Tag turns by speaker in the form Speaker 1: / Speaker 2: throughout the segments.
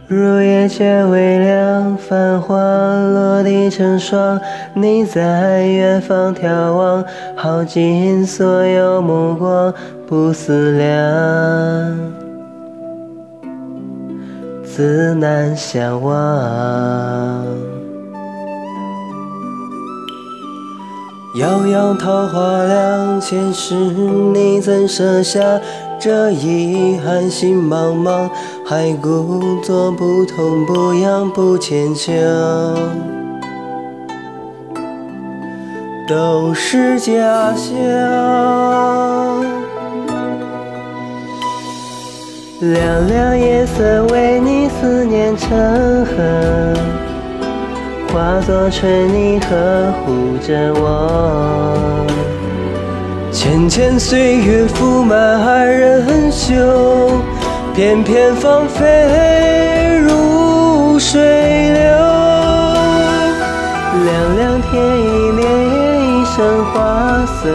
Speaker 1: 入夜却微凉，繁华落地成霜。你在远方眺望，耗尽所有目光，不思量，自难相忘。遥遥桃花凉，前世你怎舍下这遗憾？心茫茫，还故作不痛不痒不牵强，都是假象。凉凉夜色为你思念成河，化作春泥呵护着我。浅浅岁月覆满人袖，片片芳菲如水流。凉凉天一帘一生花色，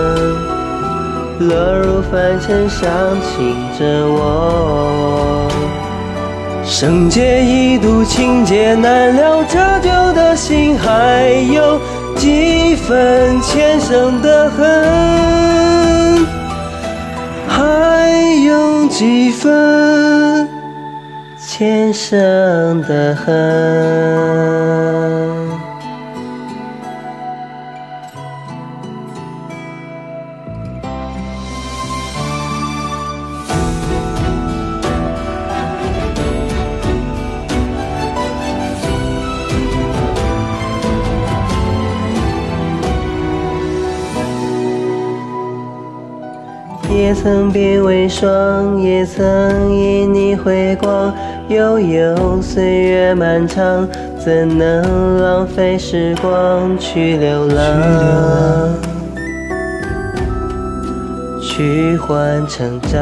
Speaker 1: 落入凡尘伤情着我。生劫一度情劫难了，折旧的心还有几分前生的恨，还有几分前生的恨。也曾鬓微霜，也曾因你辉光。悠悠岁月漫长，怎能浪费时光去流浪，去换成长。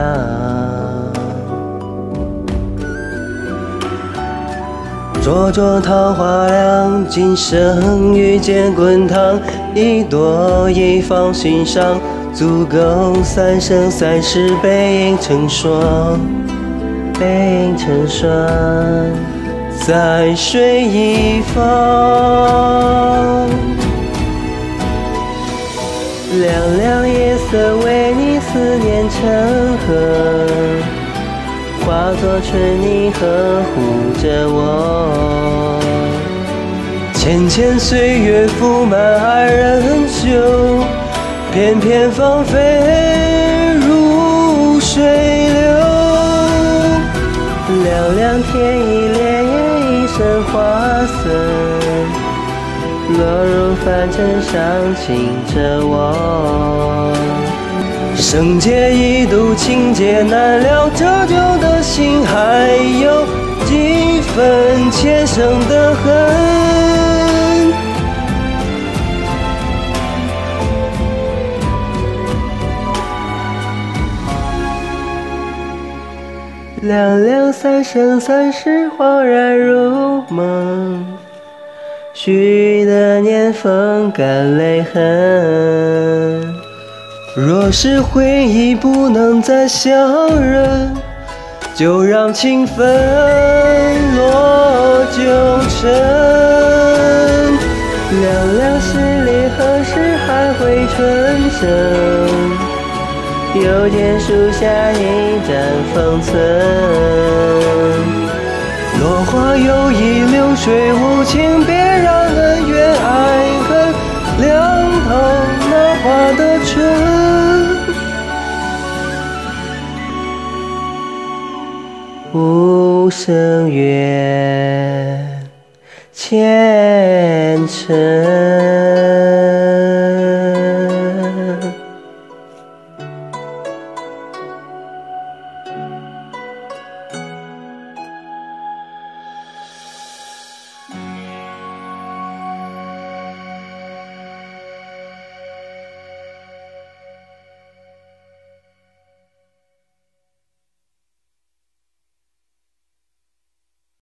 Speaker 1: 灼灼桃花凉，今生遇见滚烫，一朵一放心上，足够三生三世背影成双，背影成双，在水一方。凉凉夜色为你思念成河，化作春泥呵护着我。浅浅岁月覆满人袖，片片芳菲如水流。凉凉天一帘一生花色，落入凡尘伤情着我。生劫一度情劫难了，折旧的心还有几分前生的恨，凉凉三生三世恍然如梦，许的年风干泪痕。若是回忆不能再相认，就让情分落九尘。凉凉十里何时还会春生？又见树下一盏风存。落花有意流水无情，别让恩怨爱恨凉透那花的春。无声怨前尘。